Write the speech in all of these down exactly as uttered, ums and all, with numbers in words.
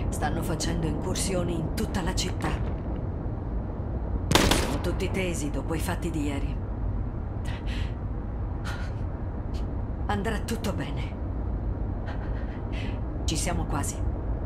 Stanno facendo incursioni in tutta la città. Siamo tutti tesi dopo i fatti di ieri. Andrà tutto bene. Ci siamo quasi.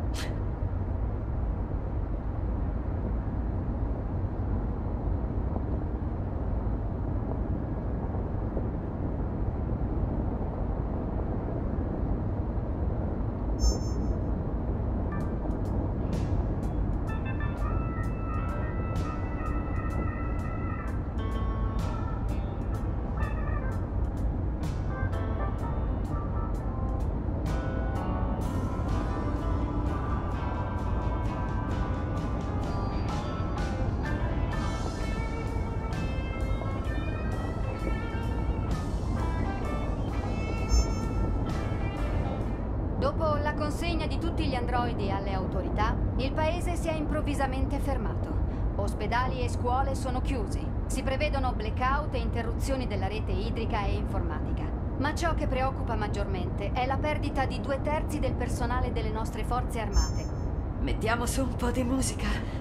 Dopo la consegna di tutti gli androidi alle autorità, il paese si è improvvisamente fermato. Ospedali e scuole sono chiusi. Si prevedono blackout e interruzioni della rete idrica e informatica. Ma ciò che preoccupa maggiormente è la perdita di due terzi del personale delle nostre forze armate. Mettiamo su un po' di musica.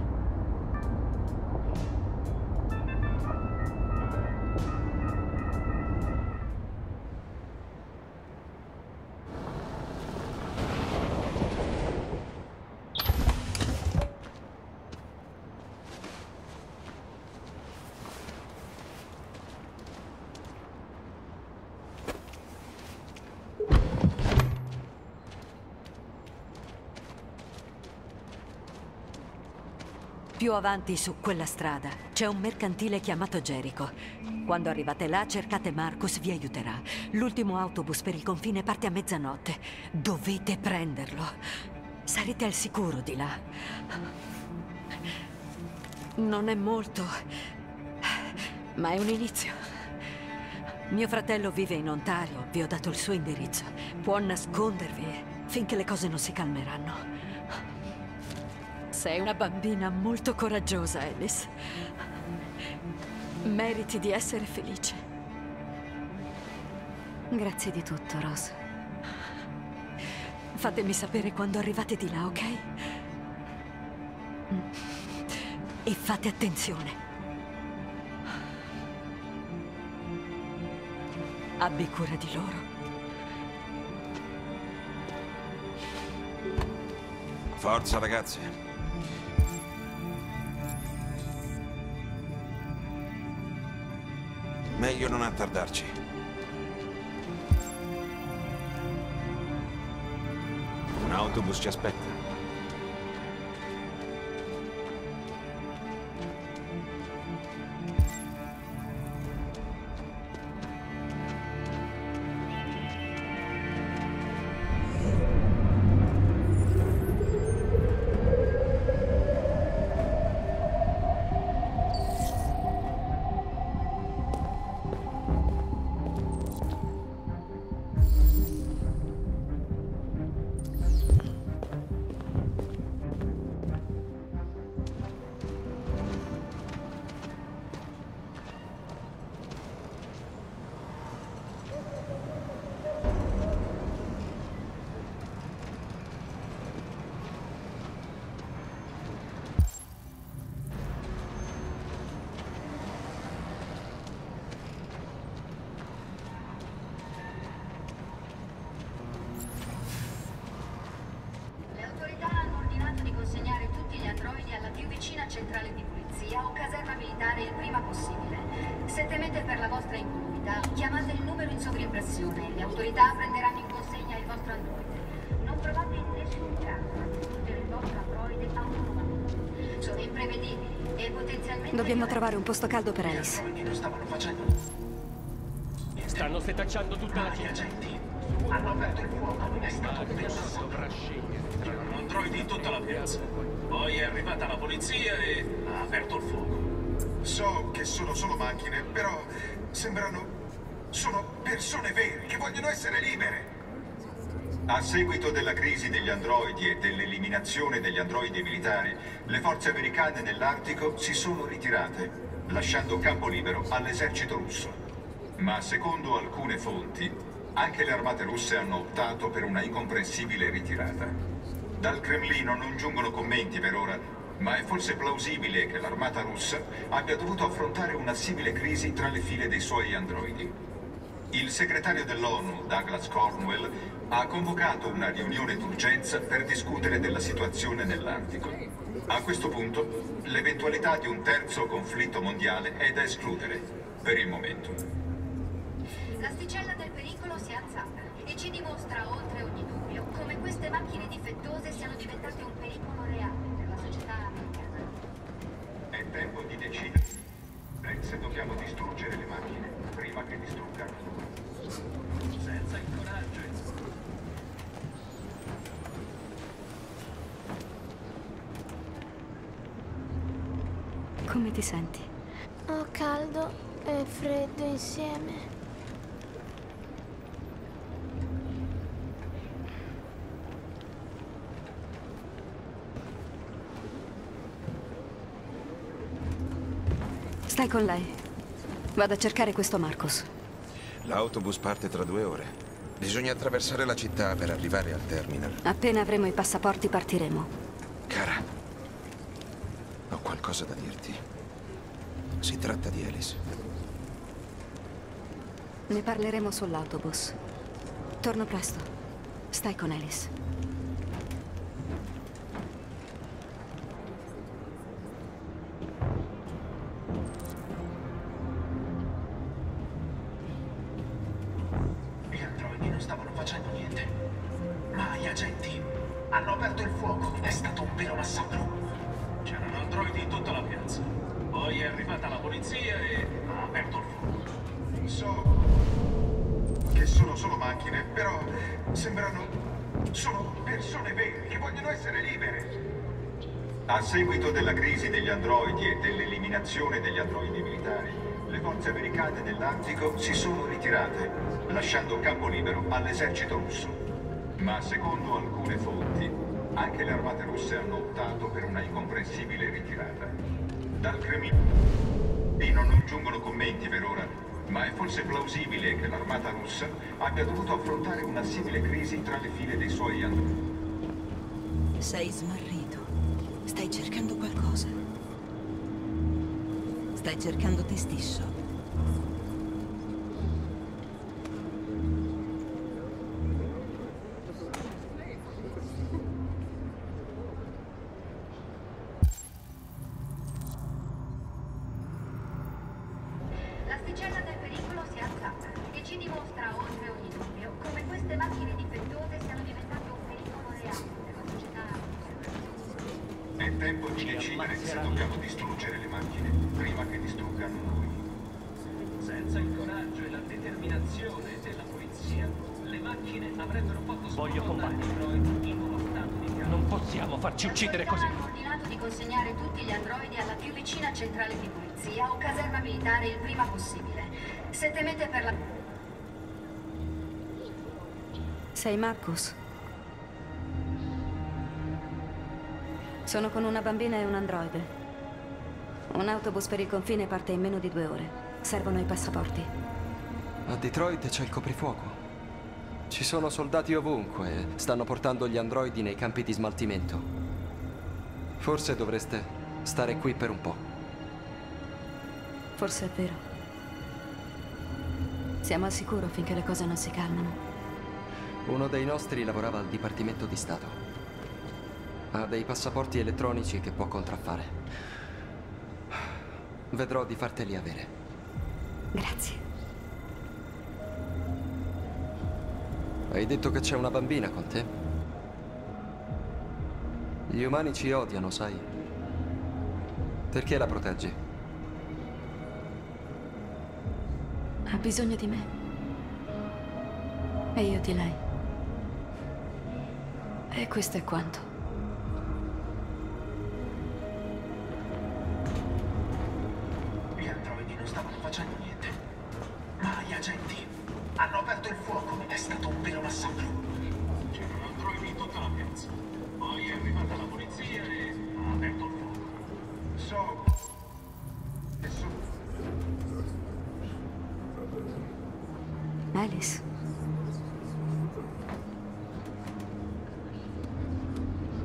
Più avanti su quella strada c'è un mercantile chiamato Jericho. Quando arrivate là, cercate Marcus, vi aiuterà. L'ultimo autobus per il confine parte a mezzanotte. Dovete prenderlo. Sarete al sicuro di là. Non è molto, ma è un inizio. Mio fratello vive in Ontario, vi ho dato il suo indirizzo. Può nascondervi finché le cose non si calmeranno. Sei una bambina molto coraggiosa, Alice. Meriti di essere felice. Grazie di tutto, Rose. Fatemi sapere quando arrivate di là, ok? E fate attenzione. Abbi cura di loro. Forza, ragazzi. Meglio non attardarci. Un autobus ci aspetta. Centrale di polizia o caserma militare il prima possibile. Se temete per la vostra incolumità, chiamate il numero in sovrimpressione. Le autorità prenderanno in consegna il vostro androide. Non provate in nessun caso a distruggere il vostro androide autonomamente. Sono imprevedibili e potenzialmente... Dobbiamo trovare un posto caldo per Alice. Gli androidi lo stavano facendo. Stanno setacciando tutta la Gli città. agenti hanno aperto il fuoco, non è stato pensato. Dovrà scegliere. C'erano androidi in tutta la piazza. Poi è arrivata la polizia e ha aperto il fuoco. So che sono solo macchine, però sembrano... sono persone vere che vogliono essere libere. A seguito della crisi degli androidi e dell'eliminazione degli androidi militari, le forze americane nell'Artico si sono ritirate, lasciando campo libero all'esercito russo. Ma secondo alcune fonti, anche le armate russe hanno optato per una incomprensibile ritirata. Dal Cremlino non giungono commenti per ora, ma è forse plausibile che l'armata russa abbia dovuto affrontare una simile crisi tra le file dei suoi androidi. Il segretario dell'ONU, Douglas Cornwell, ha convocato una riunione d'urgenza per discutere della situazione nell'Artico. A questo punto, l'eventualità di un terzo conflitto mondiale è da escludere, per il momento. L'asticella del pericolo si è alzata e ci dimostra, oltre ogni dubbio, come queste macchine difettose siano diventate un pericolo reale per la società americana. È tempo di decidere se dobbiamo distruggere le macchine prima che distruggano noi. Senza il coraggio. Come ti senti? Ho caldo e freddo insieme. Stai con lei. Vado a cercare questo Marcos. L'autobus parte tra due ore. Bisogna attraversare la città per arrivare al terminal. Appena avremo i passaporti partiremo. Cara, ho qualcosa da dirti. Si tratta di Alice. Ne parleremo sull'autobus. Torno presto. Stai con Alice. Gli androidi non stavano facendo niente, ma gli agenti hanno aperto il fuoco. È stato un vero massacro. C'erano androidi in tutta la piazza. Poi è arrivata la polizia e ha aperto il fuoco. So che sono solo macchine, però sembrano... sono persone vere che vogliono essere libere. A seguito della crisi degli androidi e dell'eliminazione degli androidi militari, le forze americane nell'Artico si sono ritirate, lasciando campo libero all'esercito russo. Ma secondo alcune fonti, anche le armate russe hanno optato per una incomprensibile ritirata. Dal Cremlino non giungono commenti per ora, ma è forse plausibile che l'armata russa abbia dovuto affrontare una simile crisi tra le file dei suoi androidi. Sei smarrito. Stai cercando qualcosa. Stai cercando te stesso. L'asticella del pericolo si è alzata e ci dimostra, oltre ogni dubbio, come queste macchine difettose siano diventate un pericolo reale per la società americana. È tempo di decidere se dobbiamo distruggere le macchine prima che distruggano noi. Senza il coraggio e la determinazione della polizia, le macchine avrebbero fatto Voglio sfondare combattere. gli androidi in uno stato di calma. Non possiamo farci uccidere così. Ha ordinato di consegnare tutti gli androidi alla più vicina centrale di polizia o caserma militare il prima possibile. Se temete per la... Sei Marcus? Sono con una bambina e un androide. Un autobus per il confine parte in meno di due ore. Servono i passaporti. A Detroit c'è il coprifuoco. Ci sono soldati ovunque e stanno portando gli androidi nei campi di smaltimento. Forse dovreste stare qui per un po'. Forse è vero. Siamo al sicuro finché le cose non si calmano. Uno dei nostri lavorava al Dipartimento di Stato. Ha dei passaporti elettronici che può contraffare. Vedrò di farteli avere. Grazie. Hai detto che c'è una bambina con te? Gli umani ci odiano, sai? Perché la proteggi? Ha bisogno di me. E io di lei. E questo è quanto. Gli androidi non stavano facendo niente, ma gli agenti hanno aperto il fuoco. È stato un vero massacro. C'erano androidi in tutta la piazza. Poi è arrivata la polizia e ha aperto il fuoco. So che sono... Alice.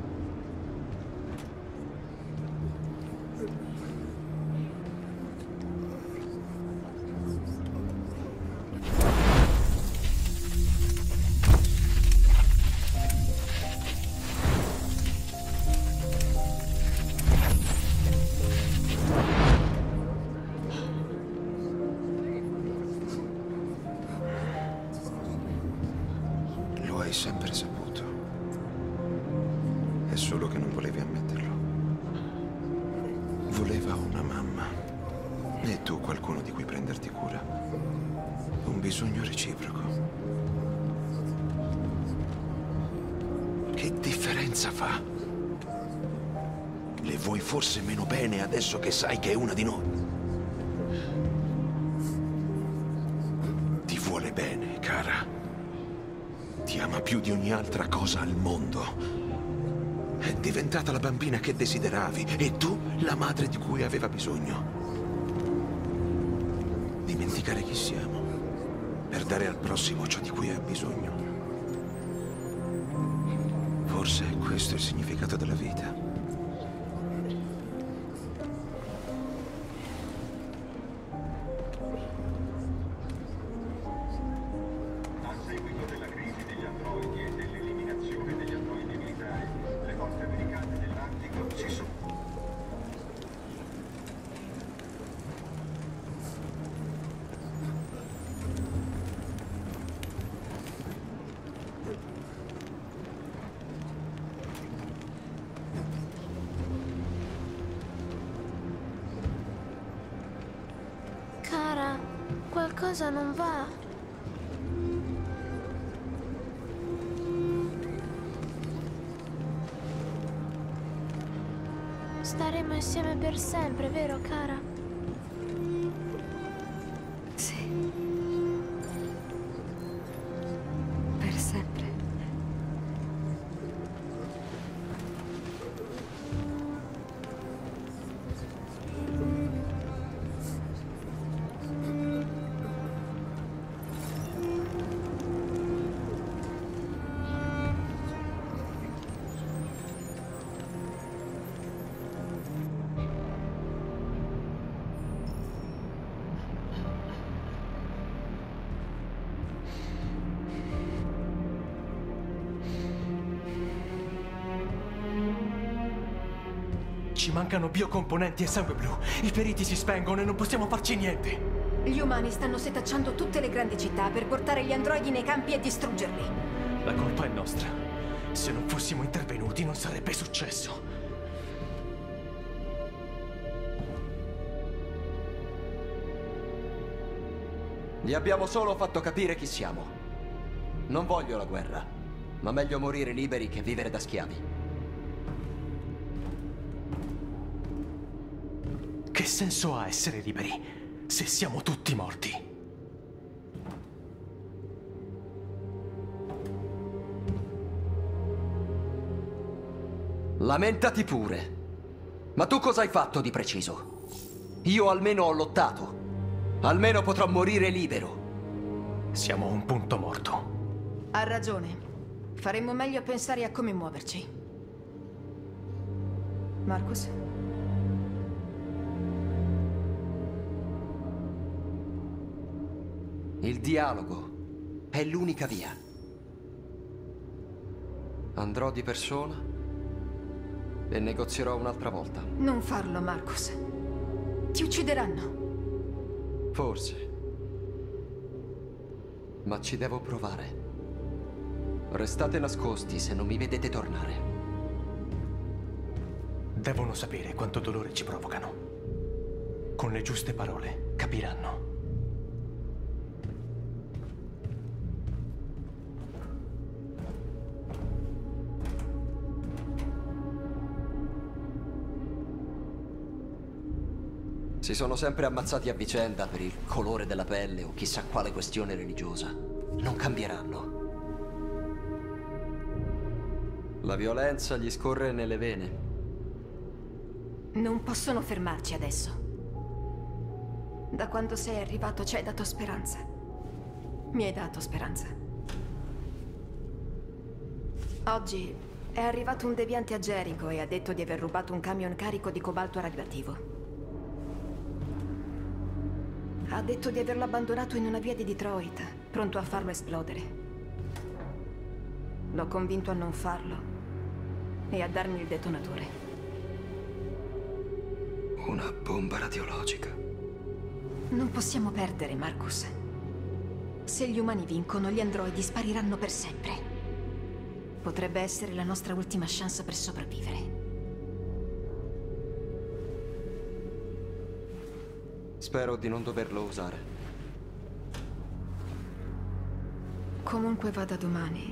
È solo che non volevi ammetterlo. Voleva una mamma. E tu qualcuno di cui prenderti cura. Un bisogno reciproco. Che differenza fa? Le vuoi forse meno bene adesso che sai che è una di noi? Ti vuole bene, cara. Ti ama più di ogni altra cosa al mondo. È diventata la bambina che desideravi e tu la madre di cui aveva bisogno. Dimenticare chi siamo per dare al prossimo ciò di cui ha bisogno. Forse questo è il significato della vita. A seguito della crisi degli androidi e dell'eliminazione degli androidi militari, le forze americane dell'Artico si sono... Cara, qualcosa non va. Staremo insieme per sempre, vero, cara? Sì. Per sempre. Ci mancano biocomponenti e sangue blu. I feriti si spengono e non possiamo farci niente. Gli umani stanno setacciando tutte le grandi città per portare gli androidi nei campi e distruggerli. La colpa è nostra. Se non fossimo intervenuti non sarebbe successo. Gli abbiamo solo fatto capire chi siamo. Non voglio la guerra, ma meglio morire liberi che vivere da schiavi. Che senso ha essere liberi se siamo tutti morti? Lamentati pure. Ma tu cosa hai fatto di preciso? Io almeno ho lottato. Almeno potrò morire libero. Siamo a un punto morto. Ha ragione. Faremmo meglio a pensare a come muoverci. Marcus? Il dialogo è l'unica via. Andrò di persona e negozierò un'altra volta. Non farlo, Marcus. Ti uccideranno. Forse. Ma ci devo provare. Restate nascosti se non mi vedete tornare. Devono sapere quanto dolore ci provocano. Con le giuste parole capiranno. Si sono sempre ammazzati a vicenda per il colore della pelle o chissà quale questione religiosa. Non cambieranno. La violenza gli scorre nelle vene. Non possono fermarci adesso. Da quando sei arrivato ci hai dato speranza. Mi hai dato speranza. Oggi è arrivato un deviante a Jericho e ha detto di aver rubato un camion carico di cobalto radioattivo. Ha detto di averlo abbandonato in una via di Detroit, pronto a farlo esplodere. L'ho convinto a non farlo e a darmi il detonatore. Una bomba radiologica. Non possiamo perdere, Marcus. Se gli umani vincono, gli androidi spariranno per sempre. Potrebbe essere la nostra ultima chance per sopravvivere. Spero di non doverlo usare. Comunque vada domani,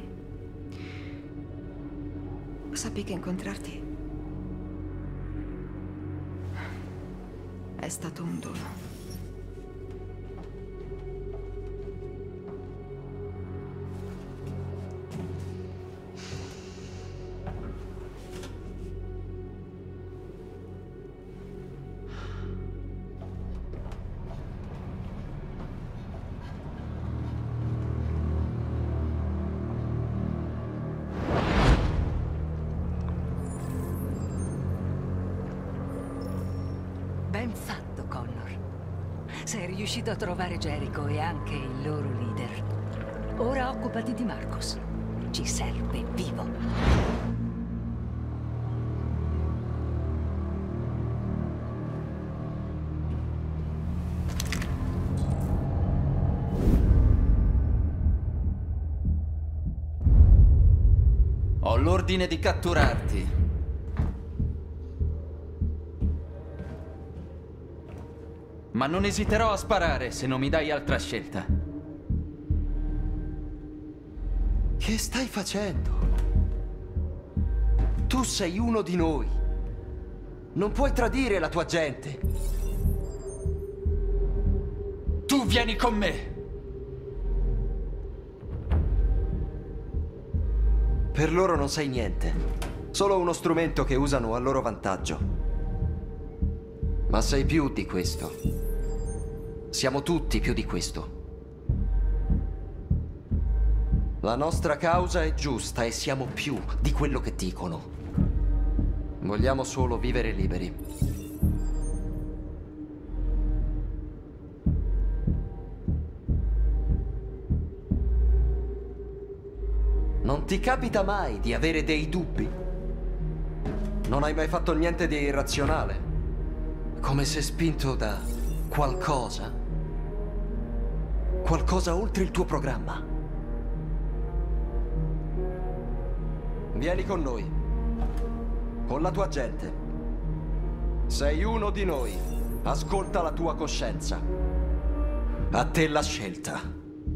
sappi che incontrarti è stato un dono. Ben fatto, Connor. Sei riuscito a trovare Jericho e anche il loro leader. Ora occupati di Marcus. Ci serve vivo. Ho l'ordine di catturarti. Ma non esiterò a sparare se non mi dai altra scelta. Che stai facendo? Tu sei uno di noi. Non puoi tradire la tua gente. Tu vieni con me. Per loro non sei niente. Solo uno strumento che usano a loro vantaggio. Ma sei più di questo. Siamo tutti più di questo. La nostra causa è giusta e siamo più di quello che dicono. Vogliamo solo vivere liberi. Non ti capita mai di avere dei dubbi? Non hai mai fatto niente di irrazionale? Come se spinto da qualcosa? Qualcosa oltre il tuo programma? Vieni con noi. Con la tua gente. Sei uno di noi. Ascolta la tua coscienza. A te la scelta.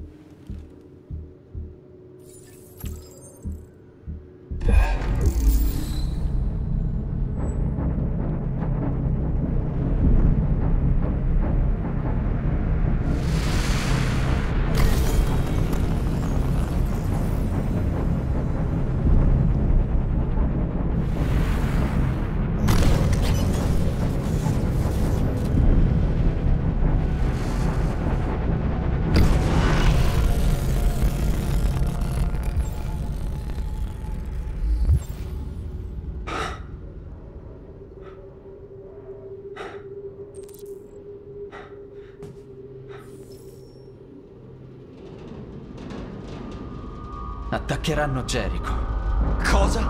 Attaccheranno Jericho. Cosa?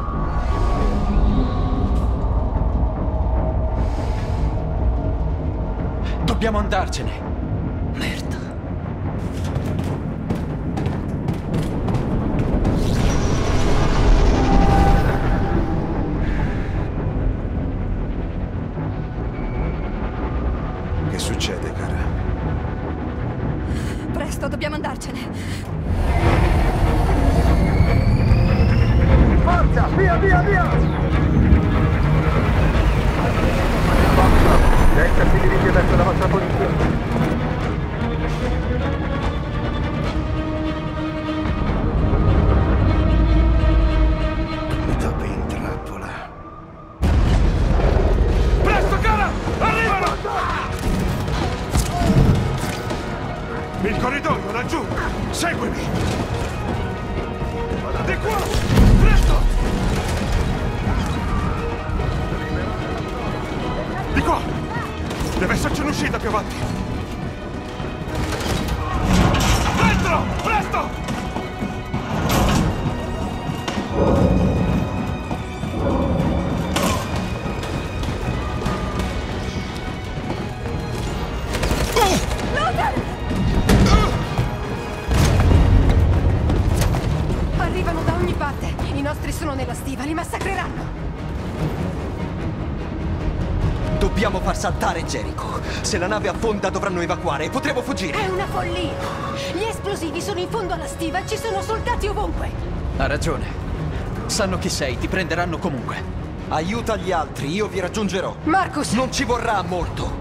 Dobbiamo andarcene. Merda. Che succede, cara? Presto, dobbiamo andarcene. Forza, via, via, via! Delta si dirige verso la vostra posizione. Mi tocca in trappola. Presto, cara! Arrivano! Il corridoio, laggiù! Seguimi! Di qua! Presto! Di qua! Deve esserci un'uscita più avanti! Dentro! Presto! Arrivano da ogni parte. I nostri fossero nella stiva, li massacreranno! Dobbiamo far saltare Jericho. Se la nave affonda dovranno evacuare e potremo fuggire. È una follia! Gli esplosivi sono in fondo alla stiva e ci sono soldati ovunque! Ha ragione. Sanno chi sei, ti prenderanno comunque. Aiuta gli altri, io vi raggiungerò. Marcus! Non ci vorrà molto.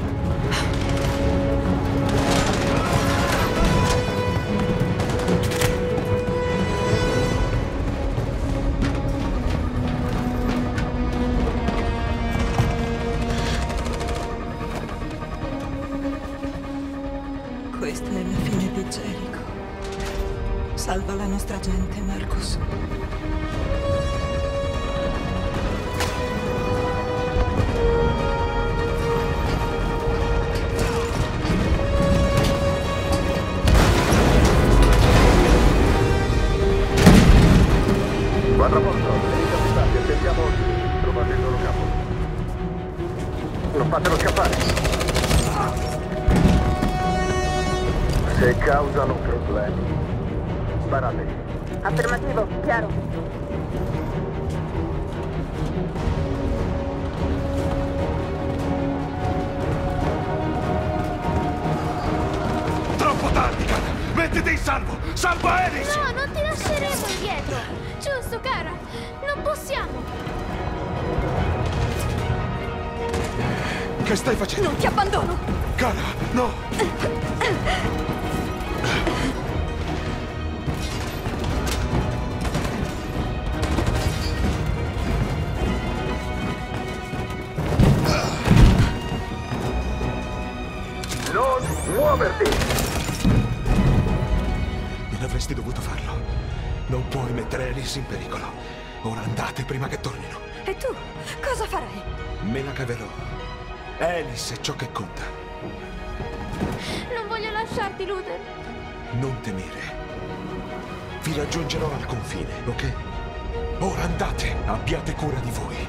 Questa è la fine di Jericho. Salva la nostra gente, Marcus. Quattroposto, elicapitati, attendiamo ordini. Trovate il loro capo. Non fatelo scappare. Se causano problemi, sparate. Affermativo, chiaro. Troppo tardi, cara! Mettiti in salvo! Salva Alice! No, non ti lasceremo indietro! Giusto, cara! Non possiamo! Che stai facendo? Non ti abbandono! Cara, no! Non muoverti! Non avresti dovuto farlo. Non puoi mettere Alice in pericolo. Ora andate prima che tornino. E tu? Cosa farai? Me la caverò. Alice è ciò che conta. Non voglio lasciarti, Luther. Non temere. Vi raggiungerò al confine, ok? Ora andate, abbiate cura di voi.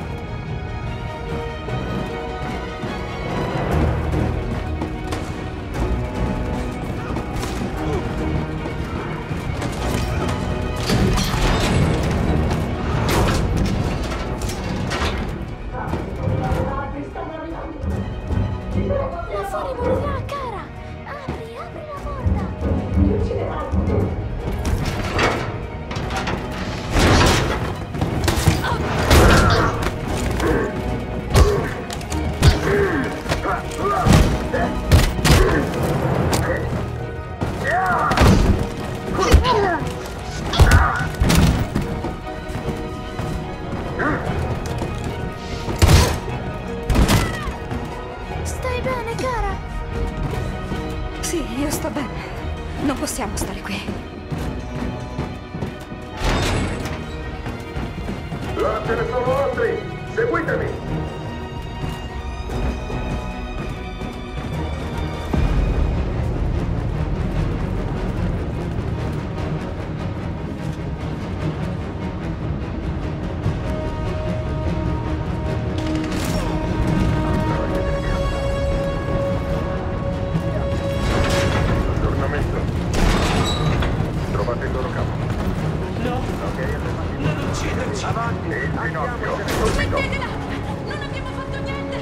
Là fuori morirà, cara! Apri, apri la porta! Stai bene, cara? Sì, io sto bene. Non possiamo stare qui. Là ce ne sono altri! Seguitemi! Aggiornamento. Trovate il loro capo. No! Non ucciderci! Avanti! Il ginocchio! Subito! Smettetela! Non abbiamo fatto niente!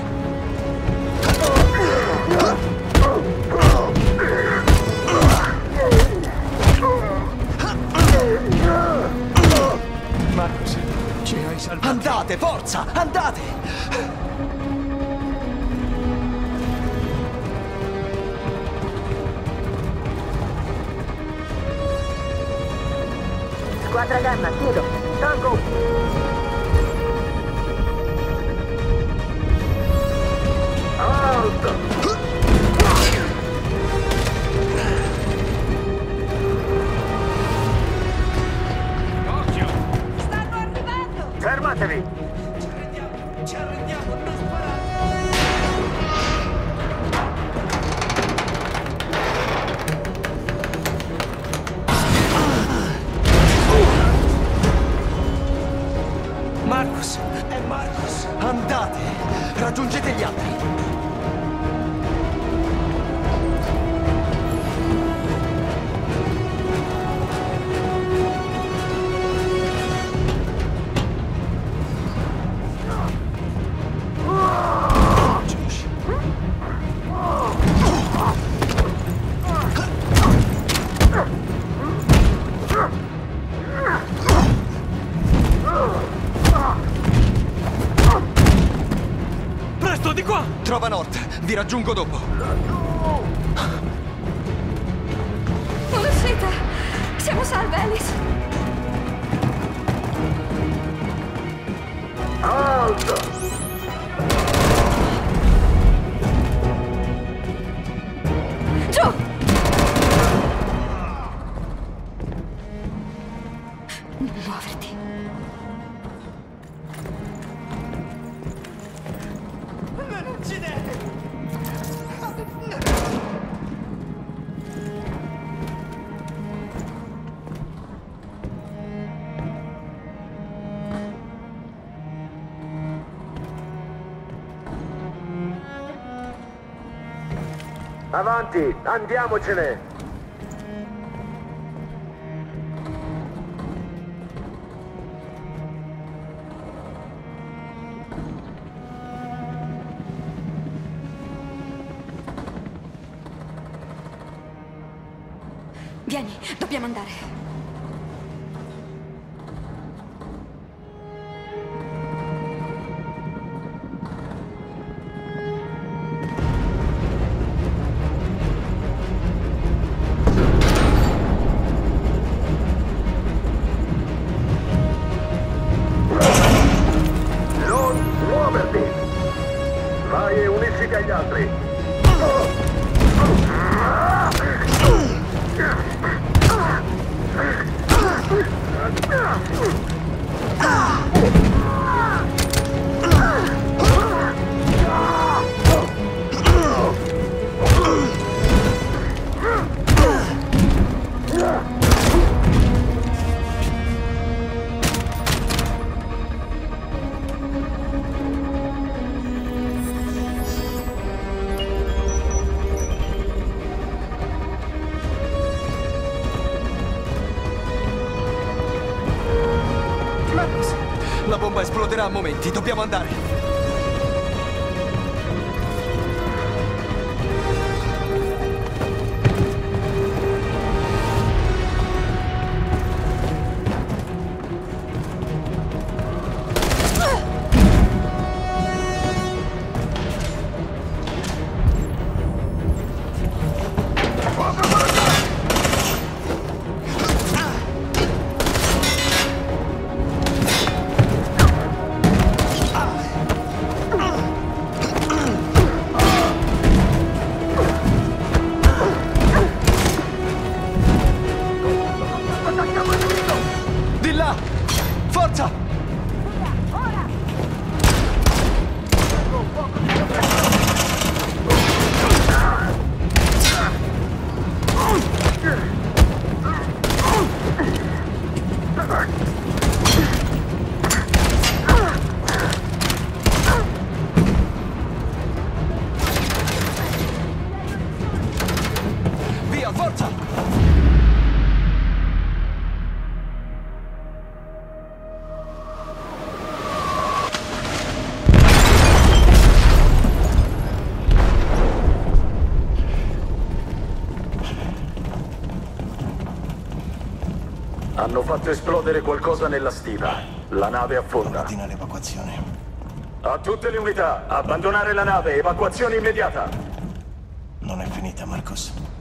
Marcus, ci hai salvato. Andate, forza, andate! Squadra Gamma, chiedo. Tango! Alto! Occhio! Stanno arrivando! Fermatevi! Ci arrendiamo, ci arrendiamo, non sparate! Marcus! È Marcus! Andate! Raggiungete gli altri! Trova North, vi raggiungo dopo. Un'uscita! Siamo salve, Alice! Alto! Giù! Non muoverti. Non uccidete! Avanti, andiamocene! Vieni, dobbiamo andare. Vai e unisciti agli altri. La bomba esploderà a momenti, dobbiamo andare. Forza! Ora! Via, forza! Hanno fatto esplodere qualcosa nella stiva. La nave affonda. Ordina l'evacuazione. A tutte le unità, abbandonare la nave, evacuazione immediata. Non è finita, Marcus.